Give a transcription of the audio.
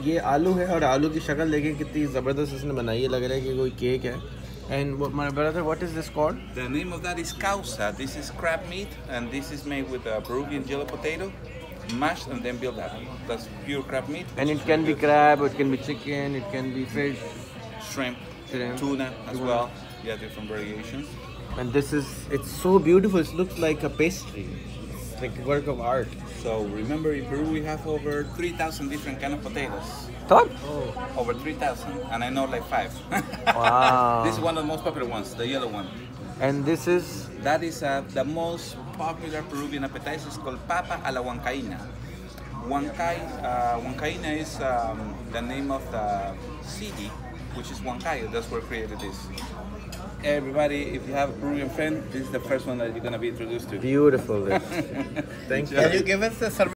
ये आलू है और आलू की शक्ल देखें कितनी ज़बरदस्त इसने बनाई है, लग रहा है कि कोई केक है. And what, my brother, what is this called? The name of that is causa. This is crab meat, and this is made with a Peruvian yellow potato, mashed and then built up. That's pure crab meat. And it can be crab, it can be chicken, it can be fish, Shrimp, tuna as well. Yeah, different variations. And this is, it's so beautiful. It looks like a pastry. It's like a work of art. So remember, in Peru we have over 3,000 different kind of potatoes. Top? Over 3,000, and I know like 5. Wow. This is one of the most popular ones, the yellow one. And this is? That is the most popular Peruvian appetizer. It's called papa a la huancaina. Huancaina is the name of the city, which is Huancayo. That's where created this. Everybody, if you have a Peruvian friend, this is the first one that you're going to be introduced to. Beautiful. Thank you. Can you give us the